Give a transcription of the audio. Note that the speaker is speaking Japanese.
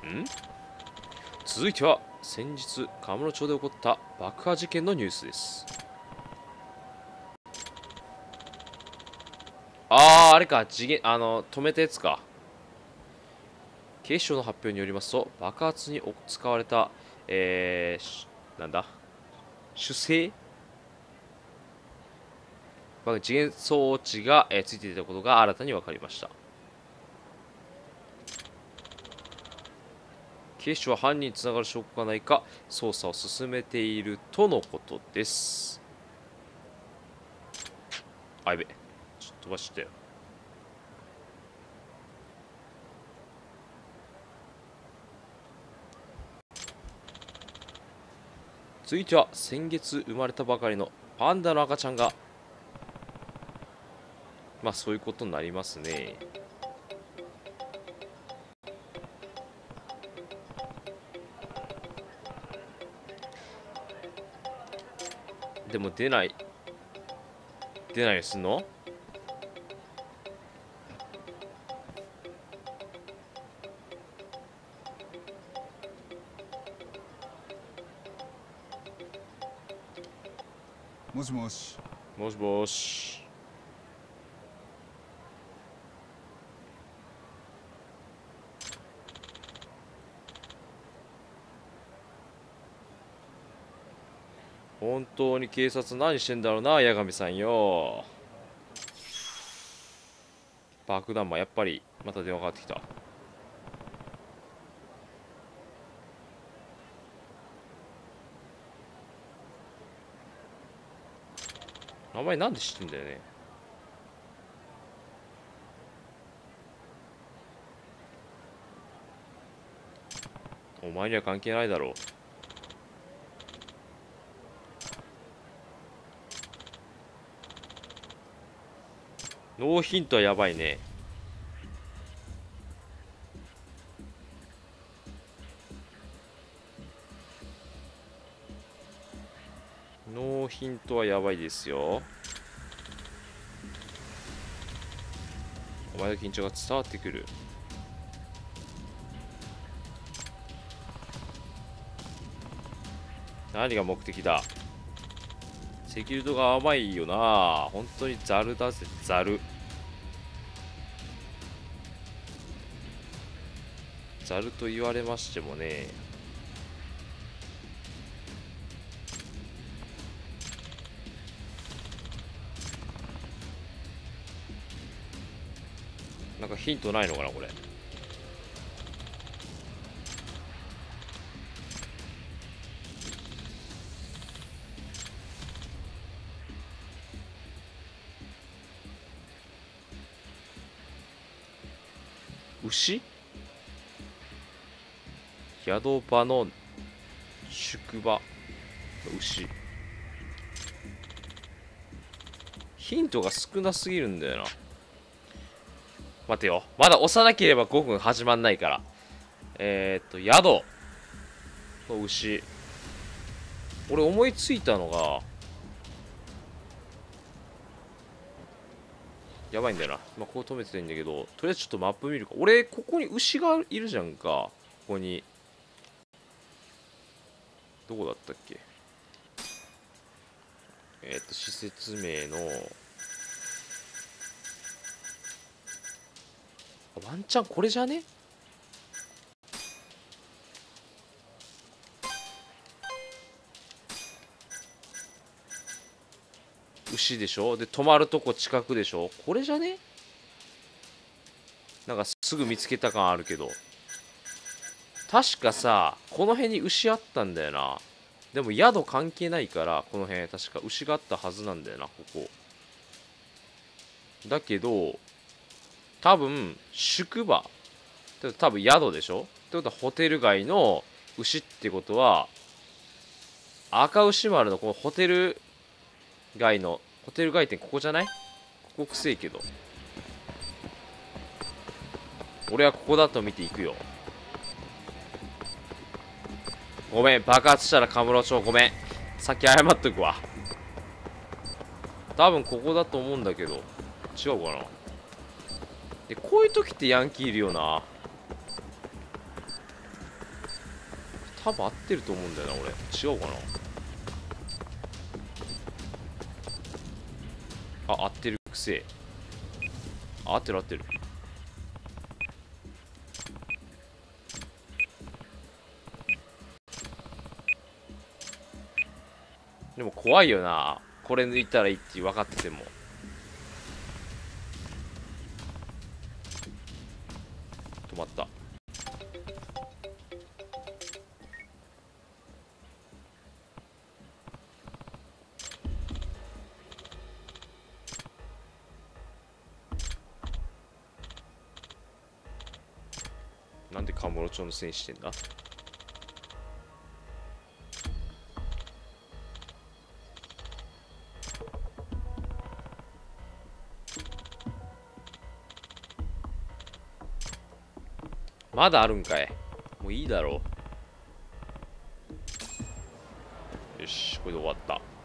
続いては先日カムロ町で起こった爆破事件のニュースです。あれか、止めたやつか。警視庁の発表によりますと、爆発に使われた、なんだ、主製時限装置が、ついていたことが新たに分かりました。警視庁は犯人につながる証拠がないか捜査を進めているとのことです。あ、やべ、ちょっと飛ばしてよ。続いては先月生まれたばかりのパンダの赤ちゃんが、まあそういうことになりますね。でも出ないにすんの？ もしもし。 もしもし。本当に警察何してんだろうな、八神さんよ。爆弾魔、やっぱりまた電話かかってきた。名前なんで知ってんだよね。お前には関係ないだろう。ノーヒントはやばいね。ノーヒントはやばいですよ。お前の緊張が伝わってくる。何が目的だ。セキュリトが甘いよな。本当にザルだぜ、ザル。ザルと言われましてもね。なんかヒントないのかな、これ。牛？宿場の宿場。牛。ヒントが少なすぎるんだよな。待てよ。まだ押さなければ5分始まんないから。宿の牛。俺思いついたのが、やばいんだよな。まあ、ここ止めてたいんだけど、とりあえずちょっとマップ見るか。俺、ここに牛がいるじゃんか。ここに。どこだったっけ？施設名の、ワンチャンこれじゃね？牛でしょ？で、止まるとこ近くでしょ？これじゃね？なんかすぐ見つけた感あるけど。確かさ、この辺に牛あったんだよな。でも宿関係ないから、この辺、確か牛があったはずなんだよな、ここ。だけど、多分、宿場。多分宿でしょ？ってことはホテル街の牛ってことは、赤牛丸のこのホテル街店ここじゃない？ここくせえけど。俺はここだと見ていくよ。ごめん、爆発したらカムロ町ごめん。さっき謝っとくわ。多分ここだと思うんだけど。違うかな。で、こういう時ってヤンキーいるよな。 多分合ってると思うんだよな俺。違うかな。あ、合ってるくせえ。あ、合ってる合ってる。でも怖いよな、これ抜いたらいいって分かってても。止まった。なんでカムロ町のせいにしてんだ。まだあるんかい。もういいだろう。よし、これで終わった。